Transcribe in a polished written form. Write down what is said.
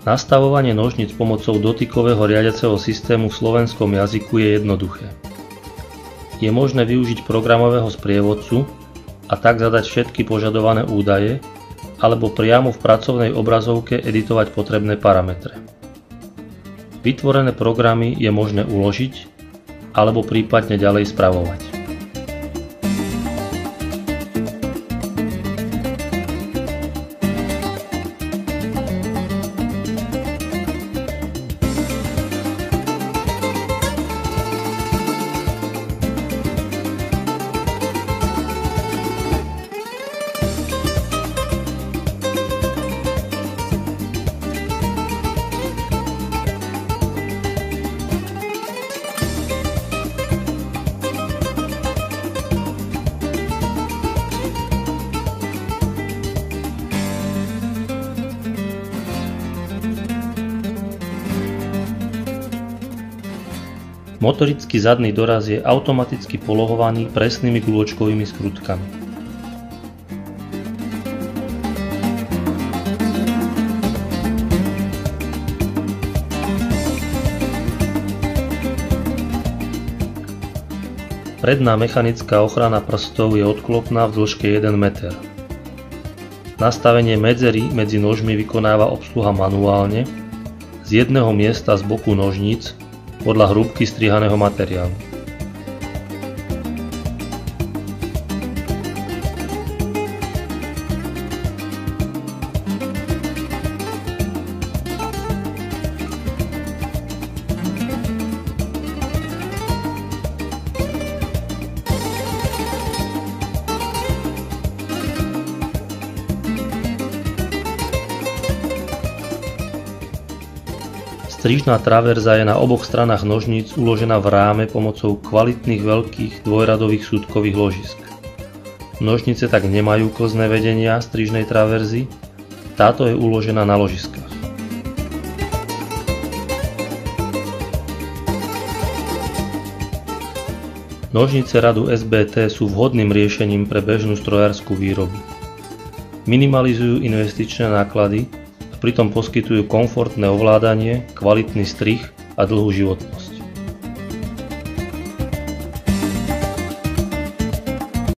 Nastavovanie nožníc pomocou dotykového riadiaceho systému v slovenskom jazyku je jednoduché. Je možné využiť programového sprievodcu a tak zadať všetky požadované údaje, alebo priamo v pracovnej obrazovke editovať potrebné parametre. Vytvorené programy je možné uložiť alebo prípadne ďalej spravovať. Motorický zadný doraz je automaticky polohovaný presnými guľočkovými skrutkami. Predná mechanická ochrana prstov je odklopná v dĺžke 1 meter. Nastavenie medzery medzi nožmi vykonáva obsluha manuálne z jedného miesta z boku nožníc podľa hrúbky strihaného materiálu. Strižná traverza je na oboch stranách nožníc uložená v ráme pomocou kvalitných veľkých dvojradových súdkových ložisk. Nožnice tak nemajú klzné vedenia strižnej traverzy, táto je uložená na ložiskách. Nožnice radu SBT sú vhodným riešením pre bežnú strojárskú výrobu. Minimalizujú investičné náklady, pritom poskytujú komfortné ovládanie, kvalitný strih a dlhú životnosť.